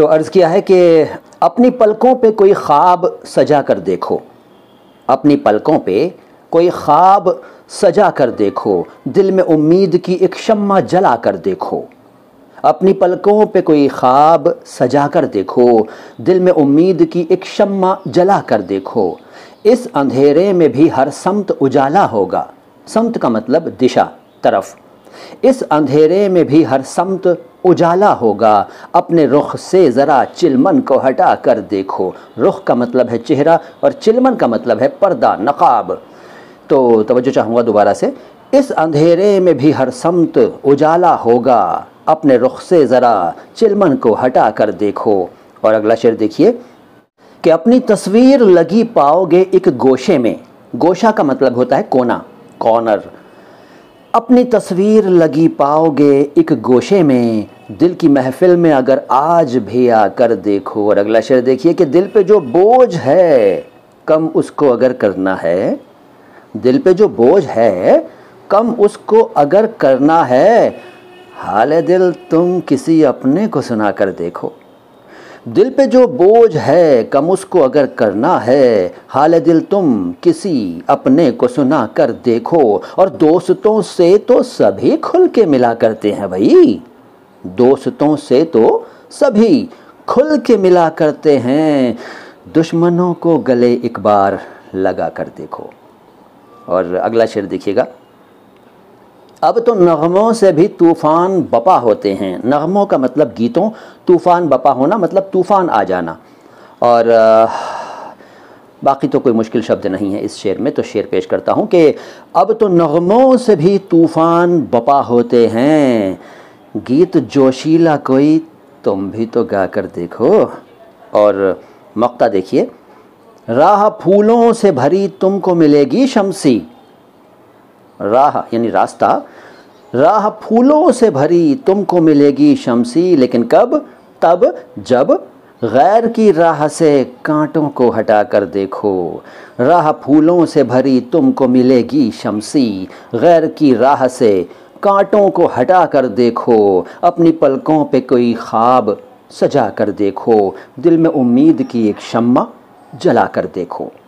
تو عرض کیا ہے کہ اپنی پلکوں پہ کوئی خواب سجا کر دیکھو، اپنی پلکوں پہ کوئی خواب سجا کر دیکھو، دل میں امید کی ایک شمع جلا کر دیکھو۔ اپنی پلکوں پہ کوئی خواب سجا کر دیکھو، دل میں امید کی ایک شمع جلا کر دیکھو۔ اس اندھیرے میں بھی ہر سمت اجالا ہوگا، سمت کا مطلب دشا، طرف۔ اس اندھیرے میں بھی ہر سمت اجالا ہوگا، اپنے رخ سے ذرا چلمن کو ہٹا کر دیکھو۔ رخ کا مطلب ہے چہرہ اور چلمن کا مطلب ہے پردہ، نقاب۔ تو توجہ چاہوں گا دوبارہ سے، اس اندھیرے میں بھی ہر سمت اجالا ہوگا، اپنے رخ سے ذرا چلمن کو ہٹا کر دیکھو۔ اور اگلا شعر دیکھیے کہ اپنی تصویر لگی پاؤ گے ایک گوشے میں، گوشہ کا مطلب ہوتا ہے کونا، کارنر۔ اپنی تصویر لگی پاؤ گے ایک گوشے میں، دل کی محفل میں اگر آج بھی آ کر دیکھو۔ اور اگلا شعر دیکھیے کہ دل پہ جو بوجھ ہے کم اس کو اگر کرنا ہے، دل پہ جو بوجھ ہے کم اس کو اگر کرنا ہے، حال دل تم کسی اپنے کو سنا کر دیکھو۔ دل پہ جو بوجھ ہے کم اس کو اگر کرنا ہے، حال دل تم کسی اپنے کو سنا کر دیکھو۔ اور دوستوں سے تو سبھی کھل کے ملا کرتے ہیں بھائی، دوستوں سے تو سبھی کھل کے ملا کرتے ہیں، دشمنوں کو گلے ایک بار لگا کر دیکھو۔ اور اگلا شعر دیکھیے گا، اب تو نغموں سے بھی طوفان بپا ہوتے ہیں۔ نغموں کا مطلب گیتوں، طوفان بپا ہونا مطلب طوفان آ جانا۔ اور باقی تو کوئی مشکل شبد نہیں ہے اس شعر میں، تو شعر پیش کرتا ہوں کہ اب تو نغموں سے بھی طوفان بپا ہوتے ہیں، گیت جوشیلا کوئی تم بھی تو گا کر دیکھو۔ اور مقطع دیکھیے، راہ پھولوں سے بھری تم کو ملے گی شمسی، راہ یعنی راستہ، راہ پھولوں سے بھری تم کو ملے گی شمسی، لیکن کب؟ تب جب غیر کی راہ سے کانٹوں کو ہٹا کر دیکھو۔ راہ پھولوں سے بھری تم کو ملے گی شمسی، غیر کی راہ سے کانٹوں کو ہٹا کر دیکھو۔ اپنی پلکوں پہ کوئی خواب سجا کر دیکھو، دل میں امید کی ایک شمع جلا کر دیکھو۔